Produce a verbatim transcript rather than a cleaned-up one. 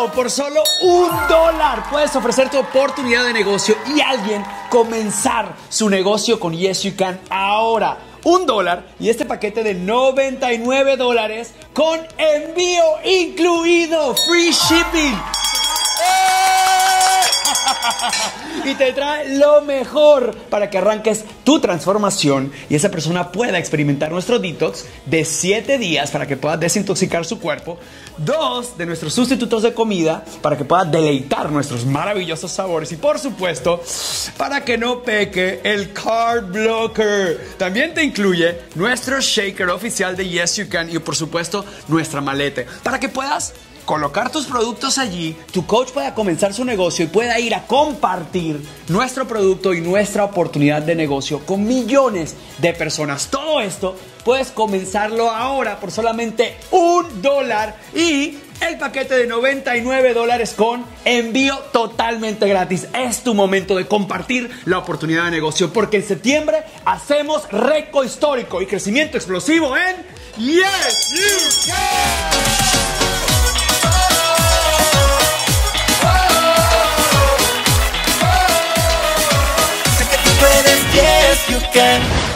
¡Wow! Por solo un dólar puedes ofrecer tu oportunidad de negocio y alguien comenzar su negocio con Yes You Can ahora. Un dólar y este paquete de noventa y nueve dólares con envío incluido. Free shipping. Y te trae lo mejor para que arranques tu transformación y esa persona pueda experimentar nuestro detox de siete días para que pueda desintoxicar su cuerpo. Dos de nuestros sustitutos de comida para que pueda deleitar nuestros maravillosos sabores. Y por supuesto, para que no peque, el Carb Blocker. También te incluye nuestro shaker oficial de Yes You Can y por supuesto nuestra maleta para que puedas colocar tus productos allí, tu coach pueda comenzar su negocio y pueda ir a compartir nuestro producto y nuestra oportunidad de negocio con millones de personas. Todo esto puedes comenzarlo ahora por solamente un dólar y el paquete de noventa y nueve dólares con envío totalmente gratis. Es tu momento de compartir la oportunidad de negocio porque en septiembre hacemos récord histórico y crecimiento explosivo en Yes You Can. Yes, you can.